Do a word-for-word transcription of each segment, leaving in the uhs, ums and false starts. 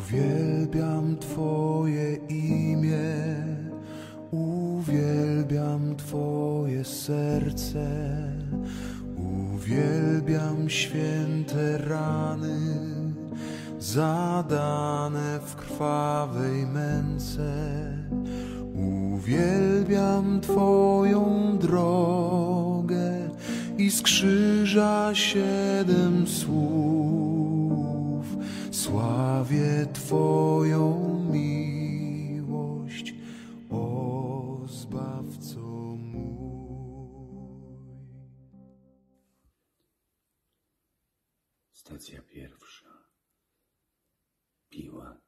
Uwielbiam Twoje imię, uwielbiam Twoje serce, uwielbiam święte rany zadane w krwawej męce. Uwielbiam Twoją drogę i z krzyża siedem słów. Sławię Twoją miłość, o Zbawco mój. Stacja pierwsza. Piłat.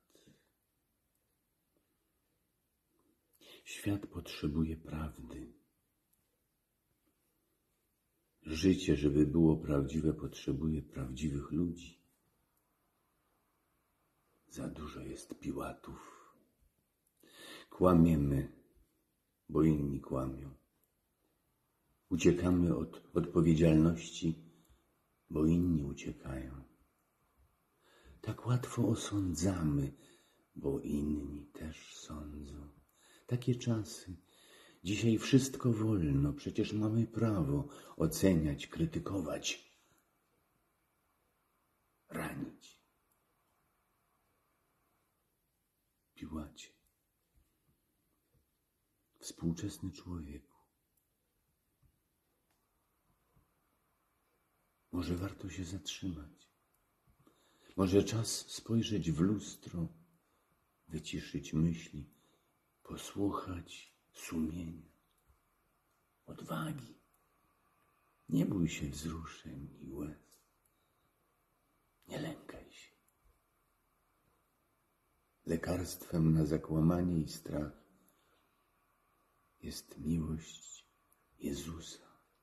Świat potrzebuje prawdy. Życie, żeby było prawdziwe, potrzebuje prawdziwych ludzi. Za dużo jest Piłatów. Kłamiemy, bo inni kłamią. Uciekamy od odpowiedzialności, bo inni uciekają. Tak łatwo osądzamy, bo inni też sądzą. Takie czasy. Dzisiaj wszystko wolno, przecież mamy prawo oceniać, krytykować, ranić. Piłacie, współczesny człowieku, może warto się zatrzymać. Może czas spojrzeć w lustro, wyciszyć myśli, posłuchać sumienia, odwagi. Nie bój się wzruszeń i łez. Nie lękaj się. Lekarstwem na zakłamanie i strach jest miłość Jezusa.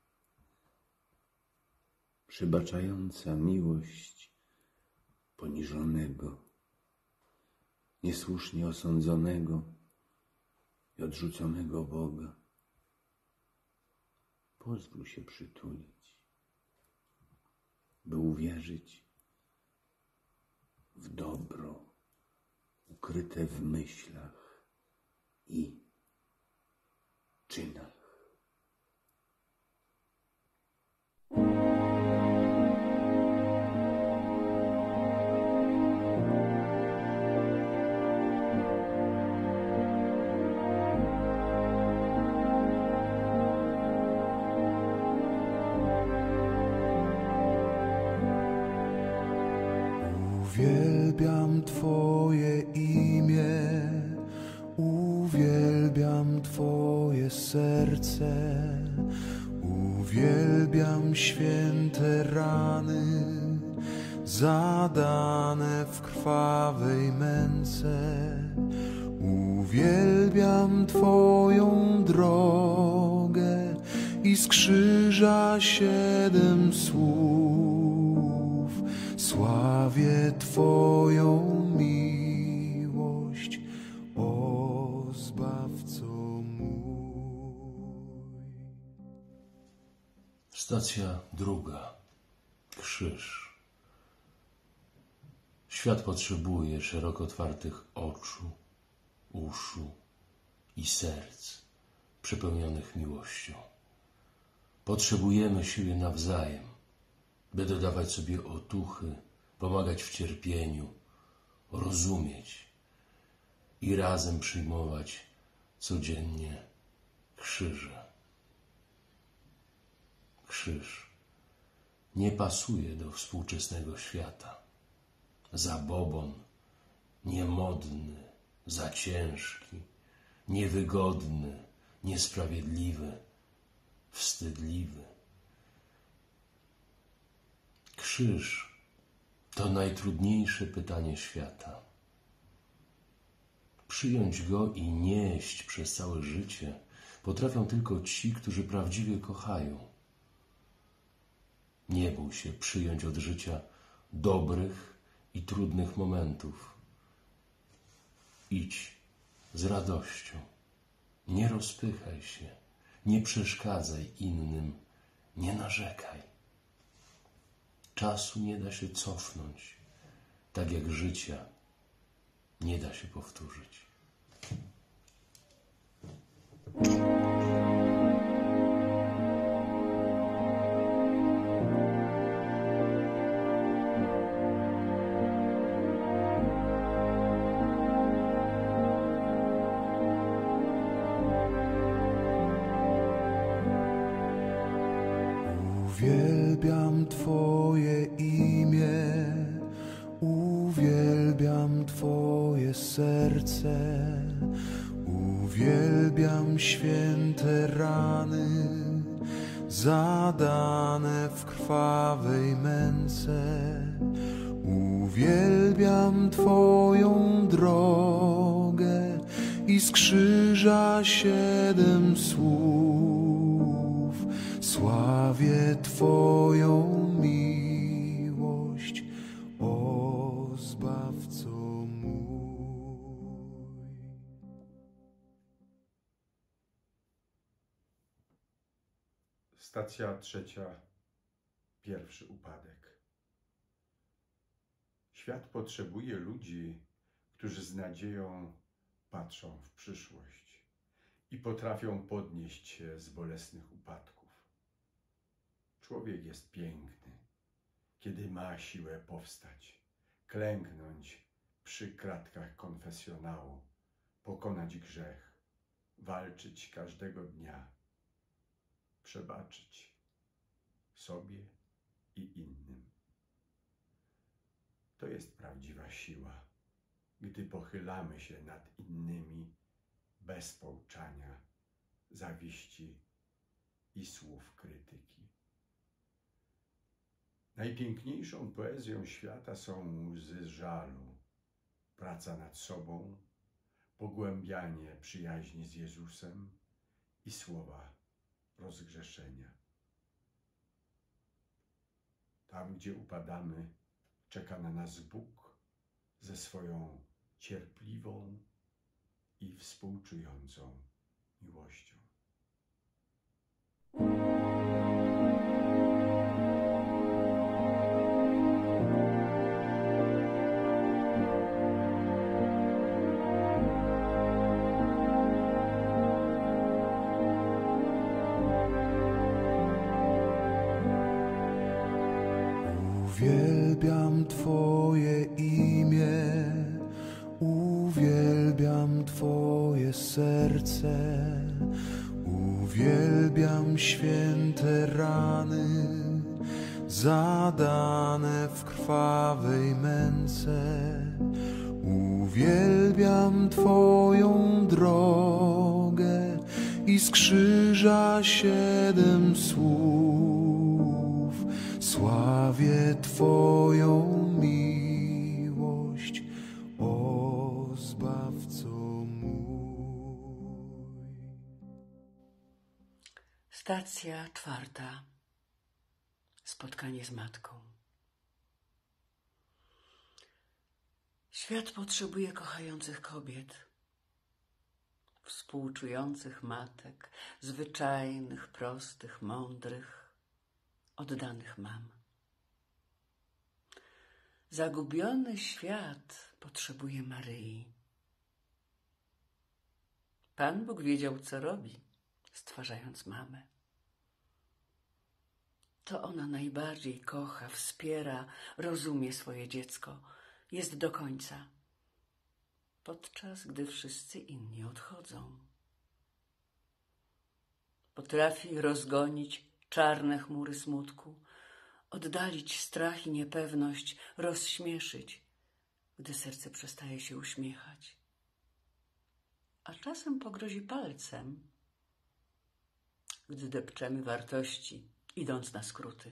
Przebaczająca miłość poniżonego, niesłusznie osądzonego i odrzuconego Boga. Pozwól się przytulić, by uwierzyć w dobro ukryte w myślach i czynach. Uwielbiam Twoje imię, uwielbiam Twoje serce, uwielbiam święte rany zadane w krwawej męce. Uwielbiam Twoją drogę i z krzyża siedem słów. Sławię Twoją miłość, o Zbawco mój. Stacja druga. Krzyż. Świat potrzebuje szeroko otwartych oczu, uszu i serc przepełnionych miłością. Potrzebujemy siebie nawzajem, by dodawać sobie otuchy, pomagać w cierpieniu, rozumieć i razem przyjmować codziennie krzyże. Krzyż nie pasuje do współczesnego świata. Zabobon, niemodny, za ciężki, niewygodny, niesprawiedliwy, wstydliwy. Krzyż to najtrudniejsze pytanie świata. Przyjąć go i nieść przez całe życie potrafią tylko ci, którzy prawdziwie kochają. Nie bój się przyjąć od życia dobrych i trudnych momentów. Idź z radością. Nie rozpychaj się, nie przeszkadzaj innym, nie narzekaj. Czasu nie da się cofnąć, tak jak życia nie da się powtórzyć. Uwielbiam Twoje imię, uwielbiam Twoje serce, uwielbiam święte rany zadane w krwawej męce. Uwielbiam Twoją drogę i z krzyża siedem słów. Sławię Twoją miłość, o Zbawco mój. Stacja trzecia. Pierwszy upadek. Świat potrzebuje ludzi, którzy z nadzieją patrzą w przyszłość i potrafią podnieść się z bolesnych upadków. Człowiek jest piękny, kiedy ma siłę powstać, klęknąć przy kratkach konfesjonału, pokonać grzech, walczyć każdego dnia, przebaczyć sobie i innym. To jest prawdziwa siła, gdy pochylamy się nad innymi bez pouczania, zawiści i słów krytyki. Najpiękniejszą poezją świata są łzy żalu, praca nad sobą, pogłębianie przyjaźni z Jezusem i słowa rozgrzeszenia. Tam, gdzie upadamy, czeka na nas Bóg ze swoją cierpliwą i współczującą miłością. Uwielbiam Twoje imię, uwielbiam Twoje serce, uwielbiam święte rany zadane w krwawej męce. Uwielbiam Twoją drogę i z krzyża siedem słów. Sławię Twoją miłość, o Zbawco mój. Stacja czwarta. Spotkanie z matką. Świat potrzebuje kochających kobiet, współczujących matek, zwyczajnych, prostych, mądrych, oddanych mam. Zagubiony świat potrzebuje Maryi. Pan Bóg wiedział, co robi, stwarzając mamę. To ona najbardziej kocha, wspiera, rozumie swoje dziecko, jest do końca, podczas gdy wszyscy inni odchodzą. Potrafi rozgonić czarne chmury smutku, oddalić strach i niepewność, rozśmieszyć, gdy serce przestaje się uśmiechać. A czasem pogrozi palcem, gdy depczemy wartości, idąc na skróty.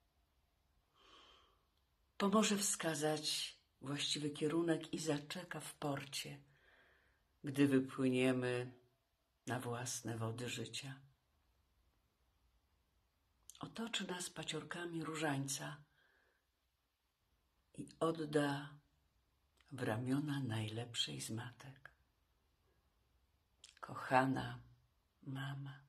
Pomoże wskazać właściwy kierunek i zaczeka w porcie, gdy wypłyniemy na własne wody życia. Otoczy nas paciorkami różańca i odda w ramiona najlepszej z matek. Kochana mama.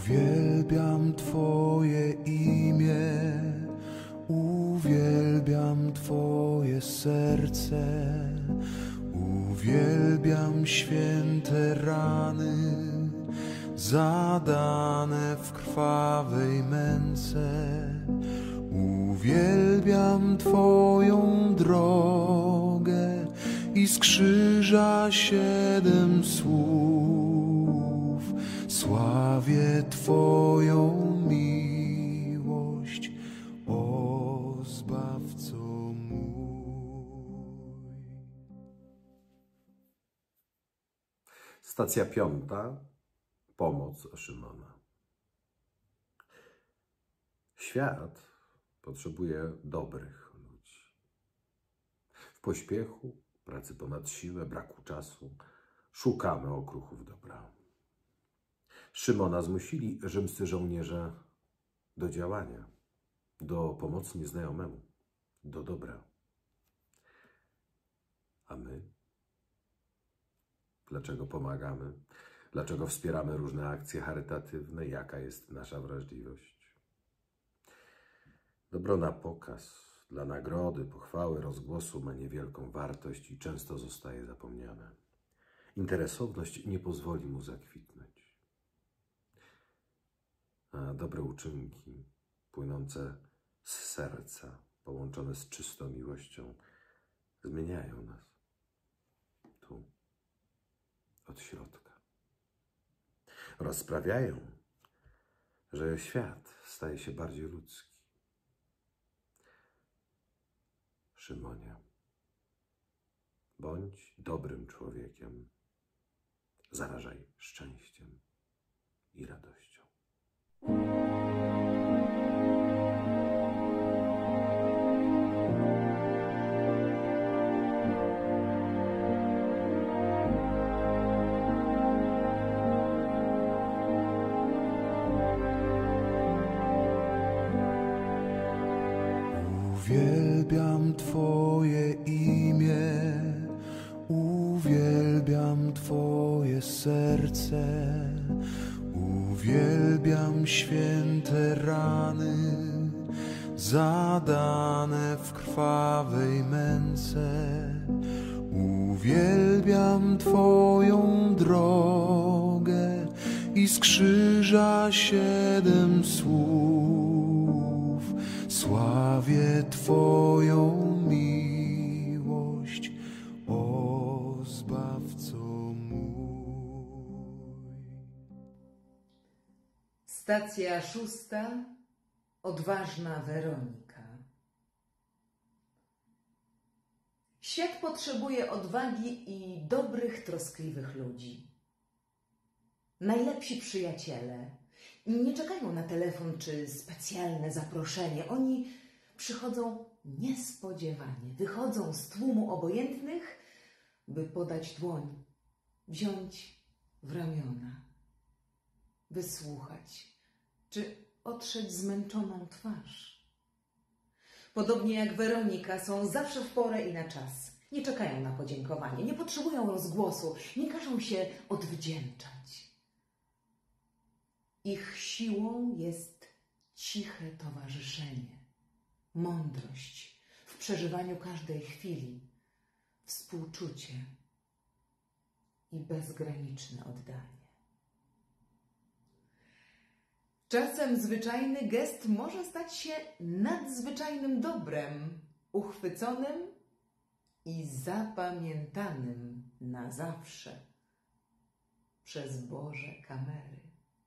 Uwielbiam Twoje imię, uwielbiam Twoje serce, uwielbiam święte rany zadane w krwawej męce. Uwielbiam Twoją drogę i z krzyża siedem słów. Sławię Twoją miłość, o Zbawco mój. Stacja piąta. Pomoc Szymona. Świat potrzebuje dobrych ludzi. W pośpiechu, pracy ponad siłę, braku czasu szukamy okruchów dobra. Szymona zmusili rzymscy żołnierze do działania, do pomocy nieznajomemu, do dobra. A my? Dlaczego pomagamy? Dlaczego wspieramy różne akcje charytatywne? Jaka jest nasza wrażliwość? Dobro na pokaz, dla nagrody, pochwały, rozgłosu ma niewielką wartość i często zostaje zapomniane. Interesowność nie pozwoli mu zakwitnąć. A dobre uczynki, płynące z serca, połączone z czystą miłością, zmieniają nas. Tu, od środka. Oraz sprawiają, że świat staje się bardziej ludzki. Szymonie, bądź dobrym człowiekiem, zarażaj szczęściem i radością. Uwielbiam Twoje imię, uwielbiam Twoje serce, uwielbiam święte rany zadane w krwawej męce. Uwielbiam Twoją drogę i z krzyża siedem słów. Sławię Twoją miłość, o Zbawco mój. Stacja szósta. Odważna Weronika. Świat potrzebuje odwagi i dobrych, troskliwych ludzi. Najlepsi przyjaciele nie czekają na telefon czy specjalne zaproszenie. Oni przychodzą niespodziewanie, wychodzą z tłumu obojętnych, by podać dłoń, wziąć w ramiona, wysłuchać czy otrzeć zmęczoną twarz. Podobnie jak Weronika, są zawsze w porę i na czas. Nie czekają na podziękowanie, nie potrzebują rozgłosu, nie każą się odwdzięczać. Ich siłą jest ciche towarzyszenie, mądrość w przeżywaniu każdej chwili, współczucie i bezgraniczne oddanie. Czasem zwyczajny gest może stać się nadzwyczajnym dobrem, uchwyconym i zapamiętanym na zawsze przez Boże kamery.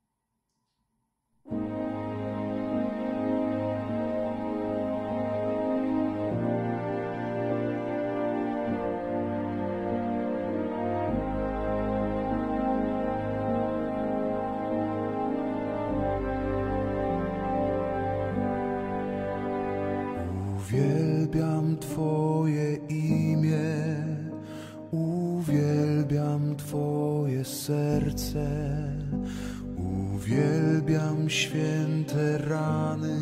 Uwielbiam Twoje imię, uwielbiam Twoje serce, uwielbiam święte rany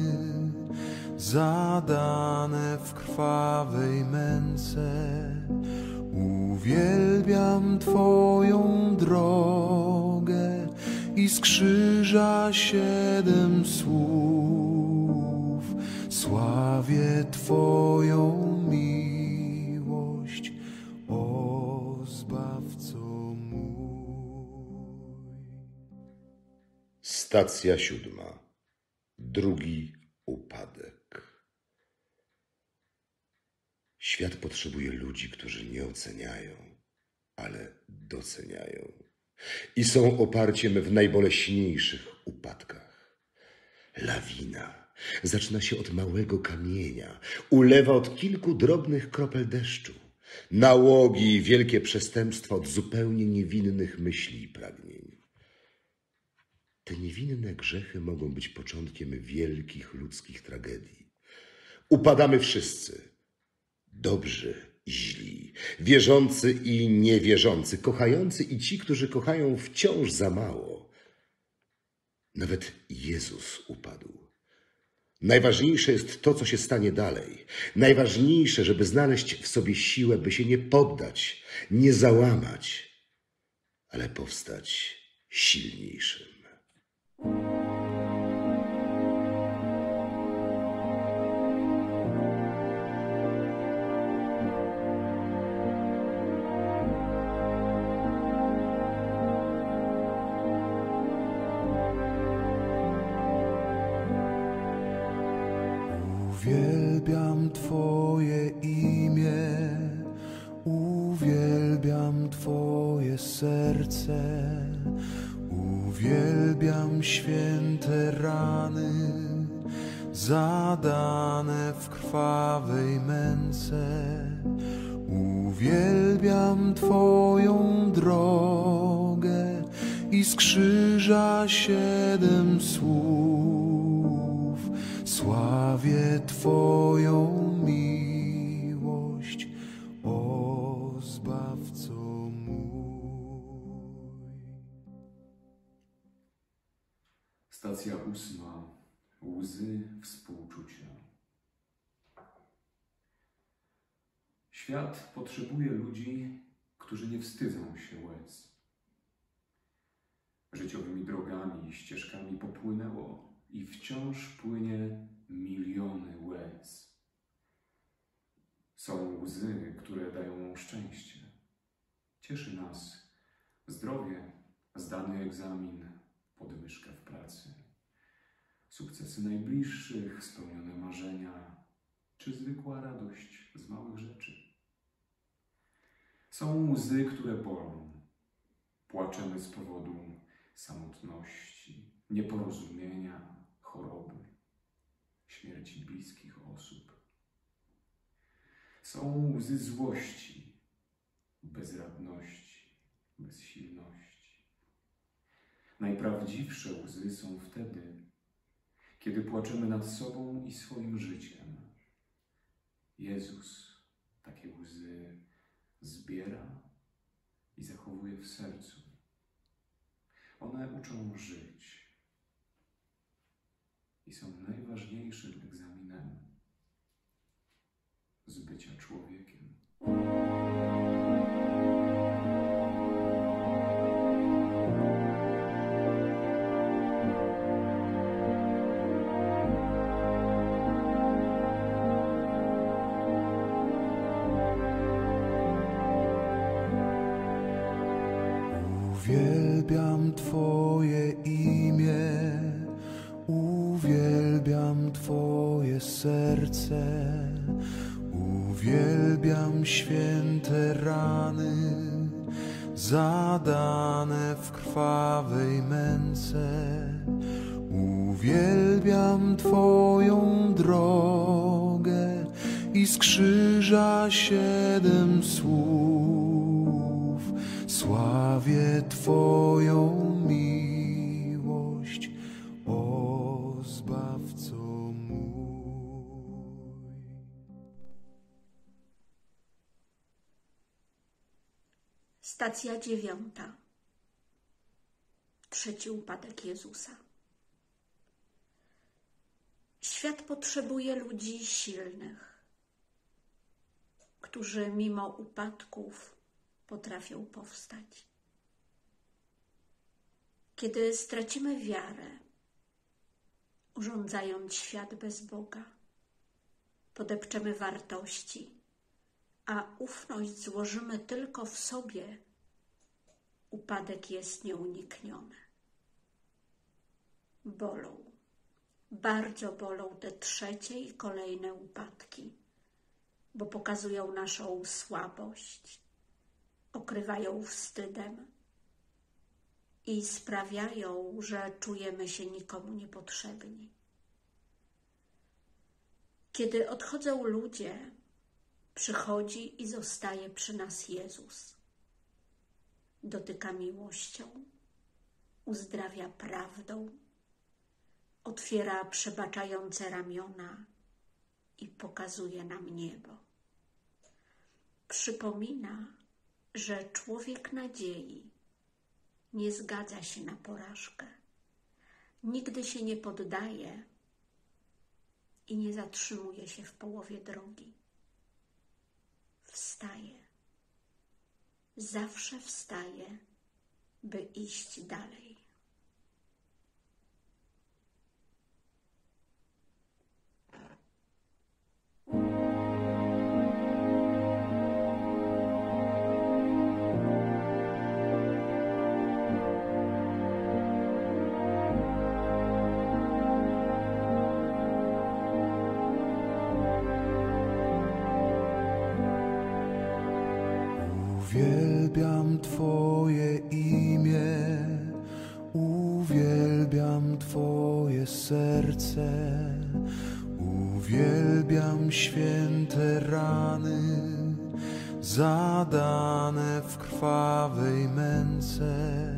zadane w krwawej męce. Uwielbiam Twoją drogę i z krzyża siedem słów. Sławię Twoją miłość, o Zbawco mój. Stacja siódma. Drugi upadek. Świat potrzebuje ludzi, którzy nie oceniają, ale doceniają i są oparciem w najboleśniejszych upadkach. Lawina zaczyna się od małego kamienia, ulewa od kilku drobnych kropel deszczu. Nałogi i wielkie przestępstwa od zupełnie niewinnych myśli i pragnień. Te niewinne grzechy mogą być początkiem wielkich ludzkich tragedii. Upadamy wszyscy. Dobrzy i źli, wierzący i niewierzący, kochający i ci, którzy kochają wciąż za mało. Nawet Jezus upadł. Najważniejsze jest to, co się stanie dalej. Najważniejsze, żeby znaleźć w sobie siłę, by się nie poddać, nie załamać, ale powstać silniejszym. Uwielbiam Twoje imię, uwielbiam Twoje serce, uwielbiam święte rany zadane w krwawej męce. Uwielbiam Twoją drogę i z krzyża siedem słów. Sławię Twoją miłość, o Zbawco mój. Stacja ósma. Łzy współczucia. Świat potrzebuje ludzi, którzy nie wstydzą się łez. Życiowymi drogami i ścieżkami popłynęło i wciąż płynie miliony łez. Są łzy, które dają szczęście. Cieszy nas zdrowie, zdany egzamin, podwyżka w pracy, sukcesy najbliższych, spełnione marzenia, czy zwykła radość z małych rzeczy. Są łzy, które bolą. Płaczemy z powodu samotności, nieporozumienia, choroby, śmierci bliskich osób. Są łzy złości, bezradności, bezsilności. Najprawdziwsze łzy są wtedy, kiedy płaczemy nad sobą i swoim życiem. Jezus takie łzy zbiera i zachowuje w sercu. One uczą żyć i są najważniejszym egzaminem z bycia człowiekiem. Uwielbiam Twoje imię, uwielbiam Twoje serce, uwielbiam święte rany zadane w krwawej męce. Uwielbiam Twoją drogę i z krzyża siedem słów. Sławię Twoją miłość, o Zbawco mój. Stacja dziewiąta. Trzeci upadek Jezusa. Świat potrzebuje ludzi silnych, którzy mimo upadków potrafią powstać. Kiedy stracimy wiarę, urządzając świat bez Boga, podepczemy wartości, a ufność złożymy tylko w sobie, upadek jest nieunikniony. Bolą, bardzo bolą te trzecie i kolejne upadki, bo pokazują naszą słabość, okrywają wstydem i sprawiają, że czujemy się nikomu niepotrzebni. Kiedy odchodzą ludzie, przychodzi i zostaje przy nas Jezus. Dotyka miłością, uzdrawia prawdą, otwiera przebaczające ramiona i pokazuje nam niebo. Przypomina, że człowiek nadziei nie zgadza się na porażkę, nigdy się nie poddaje i nie zatrzymuje się w połowie drogi. Wstaje, zawsze wstaje, by iść dalej. Uwielbiam Twoje imię, uwielbiam Twoje serce, uwielbiam święte rany zadane w krwawej męce.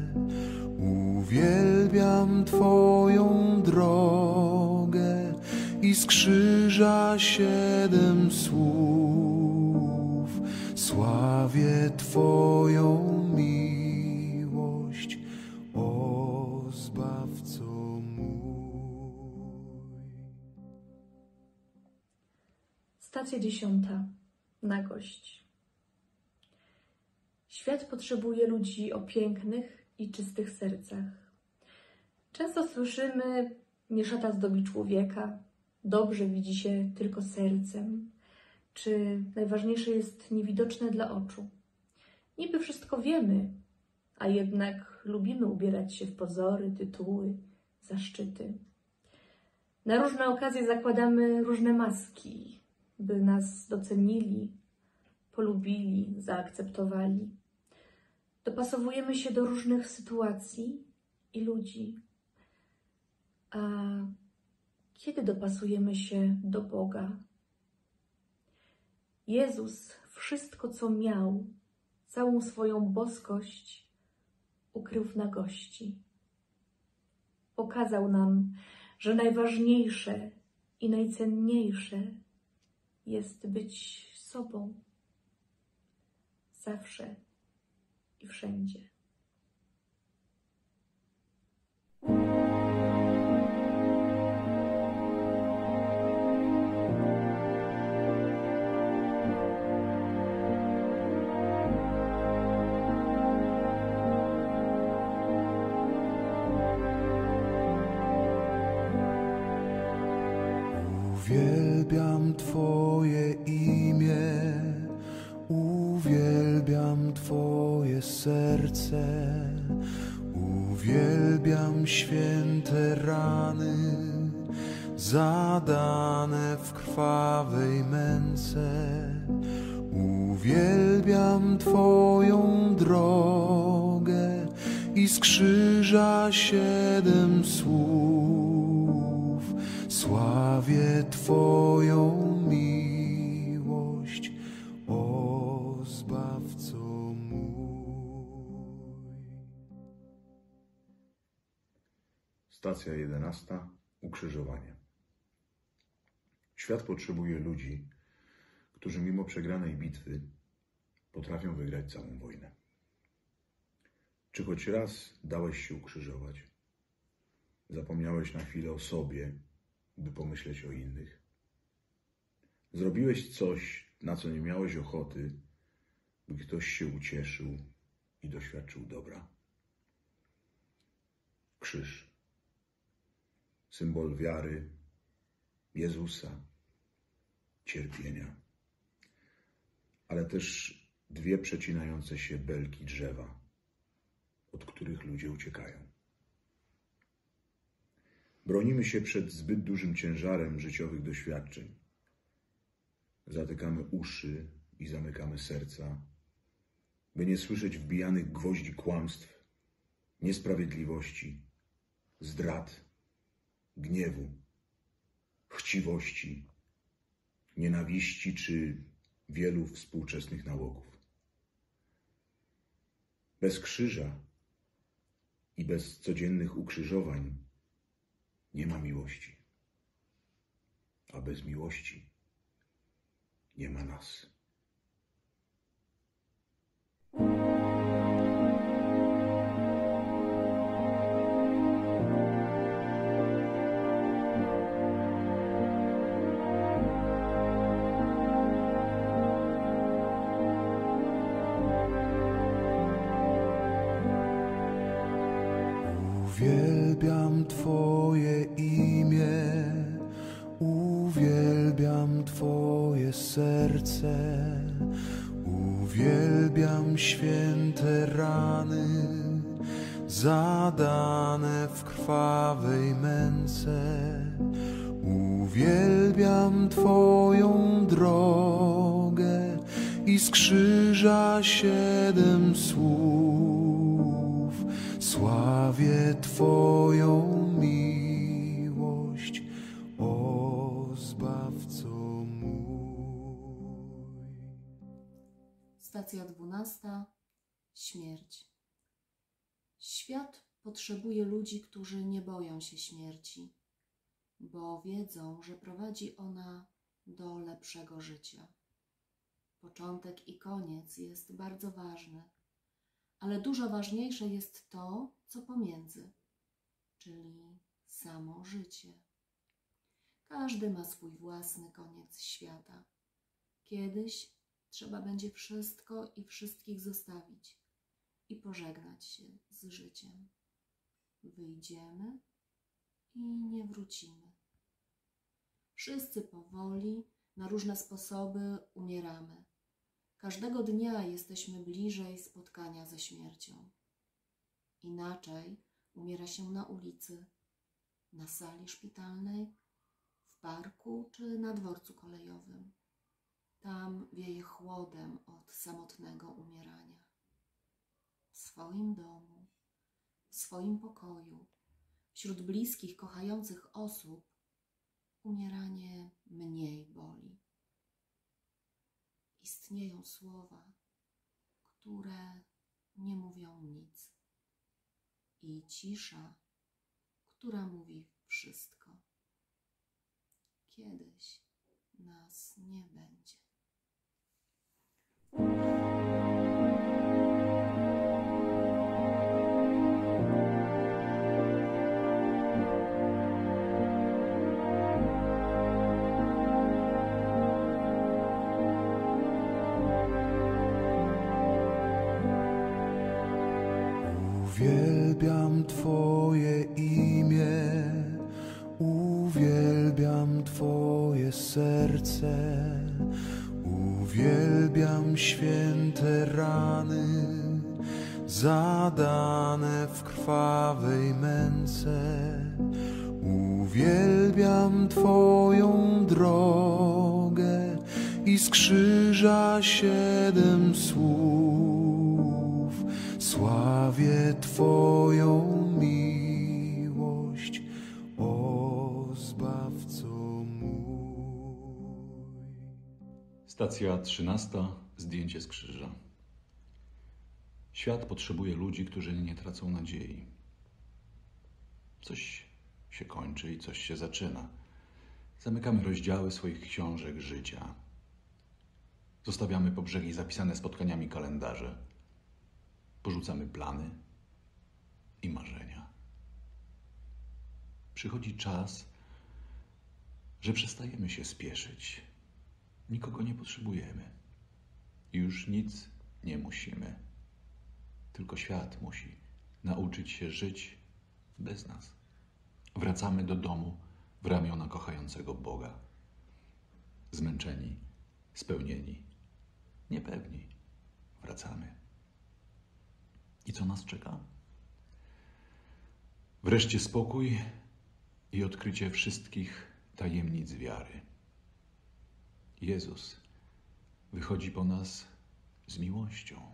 Uwielbiam Twoją drogę i z krzyża siedem słów. Sławię Twoją miłość, o Zbawco mój. Stacja dziesiąta. Nagość. Świat potrzebuje ludzi o pięknych i czystych sercach. Często słyszymy, nie szata zdobi człowieka, dobrze widzi się tylko sercem, czy najważniejsze jest niewidoczne dla oczu. Niby wszystko wiemy, a jednak lubimy ubierać się w pozory, tytuły, zaszczyty. Na różne okazje zakładamy różne maski, by nas docenili, polubili, zaakceptowali. Dopasowujemy się do różnych sytuacji i ludzi. A kiedy dopasujemy się do Boga? Jezus wszystko, co miał, całą swoją boskość ukrył w nagości. Pokazał nam, że najważniejsze i najcenniejsze jest być sobą. Zawsze i wszędzie. Uwielbiam Twoje imię, uwielbiam Twoje serce, uwielbiam święte rany zadane w krwawej męce. Uwielbiam Twoją drogę i z krzyża siedem słów. Sławię Twoją miłość, o Zbawco mój. Stacja jedenasta. Ukrzyżowanie. Świat potrzebuje ludzi, którzy mimo przegranej bitwy potrafią wygrać całą wojnę. Czy choć raz dałeś się ukrzyżować? Zapomniałeś na chwilę o sobie, by pomyśleć o innych? Zrobiłeś coś, na co nie miałeś ochoty, by ktoś się ucieszył i doświadczył dobra? krzyż. Symbol wiary, Jezusa, cierpienia, ale też dwie przecinające się belki drzewa, od których ludzie uciekają. Bronimy się przed zbyt dużym ciężarem życiowych doświadczeń. Zatykamy uszy i zamykamy serca, by nie słyszeć wbijanych gwoździ kłamstw, niesprawiedliwości, zdrad, gniewu, chciwości, nienawiści czy wielu współczesnych nałogów. Bez krzyża i bez codziennych ukrzyżowań nie ma miłości, a bez miłości nie ma nas. Uwielbiam Twoje imię, uwielbiam Twoje serce, uwielbiam święte rany, zadane w krwawej męce. Uwielbiam Twoją drogę i z krzyża siedem słów. Sławię Twoją miłość, o Zbawco mój. Stacja dwunasta. Śmierć. Świat potrzebuje ludzi, którzy nie boją się śmierci, bo wiedzą, że prowadzi ona do lepszego życia. Początek i koniec jest bardzo ważny, ale dużo ważniejsze jest to, co pomiędzy, czyli samo życie. Każdy ma swój własny koniec świata. Kiedyś trzeba będzie wszystko i wszystkich zostawić i pożegnać się z życiem. Wyjdziemy i nie wrócimy. Wszyscy powoli, na różne sposoby umieramy. Każdego dnia jesteśmy bliżej spotkania ze śmiercią. Inaczej umiera się na ulicy, na sali szpitalnej, w parku czy na dworcu kolejowym. Tam wieje chłodem od samotnego umierania. W swoim domu, w swoim pokoju, wśród bliskich, kochających osób, umieranie mniej boli. Istnieją słowa, które nie mówią nic, i cisza, która mówi wszystko. Kiedyś nas nie będzie. Uwielbiam Twoje imię, uwielbiam Twoje serce, uwielbiam święte rany, zadane w krwawej męce. Uwielbiam Twoją drogę i z krzyża siedem słów. Sławię Twoją miłość, o Zbawco mój. Stacja trzynasta. Zdjęcie z krzyża. Świat potrzebuje ludzi, którzy nie tracą nadziei. Coś się kończy i coś się zaczyna. Zamykamy rozdziały swoich książek życia. Zostawiamy po brzegi zapisane spotkaniami kalendarze. Porzucamy plany i marzenia. Przychodzi czas, że przestajemy się spieszyć. Nikogo nie potrzebujemy. I już nic nie musimy. Tylko świat musi nauczyć się żyć bez nas. Wracamy do domu w ramiona kochającego Boga. Zmęczeni, spełnieni, niepewni. Wracamy. I co nas czeka? Wreszcie spokój i odkrycie wszystkich tajemnic wiary. Jezus wychodzi po nas z miłością.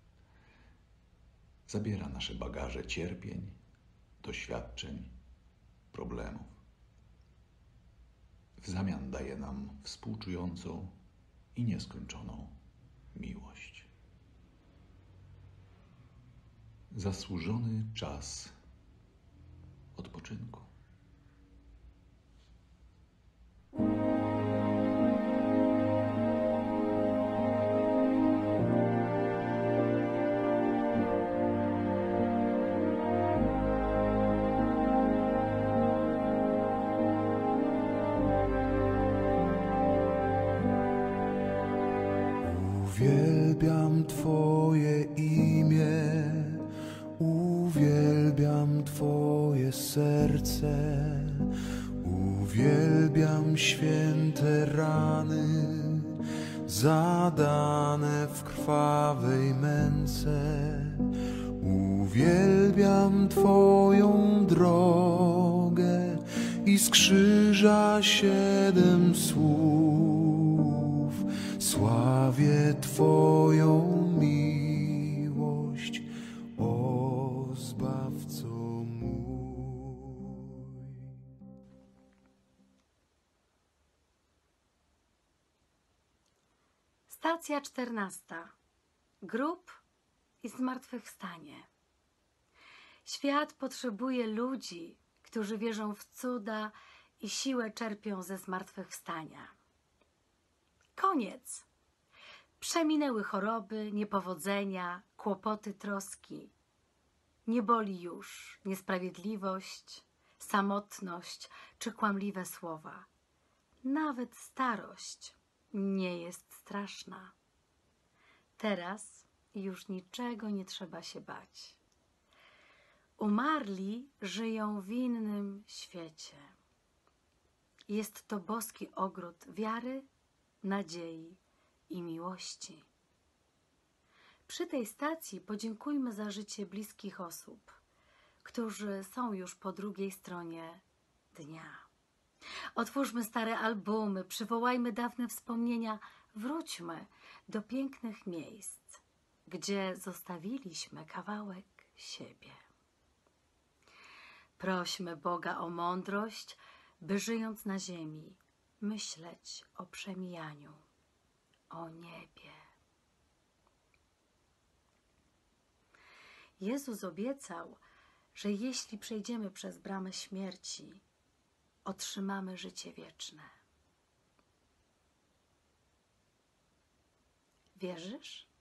Zabiera nasze bagaże cierpień, doświadczeń, problemów. W zamian daje nam współczującą i nieskończoną miłość. Zasłużony czas odpoczynku. Uwielbiam Twoje imię, uwielbiam Twoje serce, uwielbiam święte rany, zadane w krwawej męce. Uwielbiam Twoją drogę i z krzyża siedem słów. Sławię Twoją miłość, o Zbawco mój. Stacja czternasta. Grób i zmartwychwstanie. Świat potrzebuje ludzi, którzy wierzą w cuda i siłę czerpią ze zmartwychwstania. Koniec. Przeminęły choroby, niepowodzenia, kłopoty, troski. Nie boli już niesprawiedliwość, samotność czy kłamliwe słowa. Nawet starość nie jest straszna. Teraz już niczego nie trzeba się bać. Umarli żyją w innym świecie. Jest to boski ogród wiary, nadziei i miłości. Przy tej stacji podziękujmy za życie bliskich osób, którzy są już po drugiej stronie dnia. Otwórzmy stare albumy, przywołajmy dawne wspomnienia, wróćmy do pięknych miejsc, gdzie zostawiliśmy kawałek siebie. Prośmy Boga o mądrość, by żyjąc na ziemi, myśleć o przemijaniu, o niebie. Jezus obiecał, że jeśli przejdziemy przez bramę śmierci, otrzymamy życie wieczne. Wierzysz?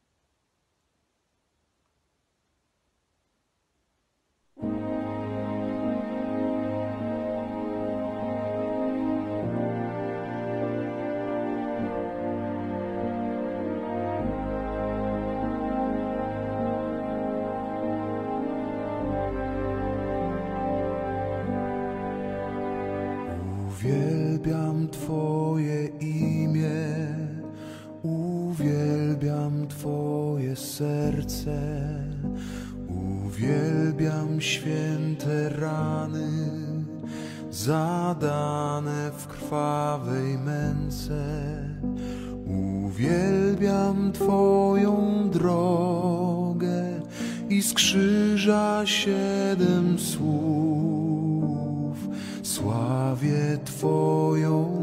Uwielbiam Twoje imię, uwielbiam Twoje serce, uwielbiam święte rany, zadane w krwawej męce. Uwielbiam Twoją drogę i z krzyża siedem słów. Sławię Twoją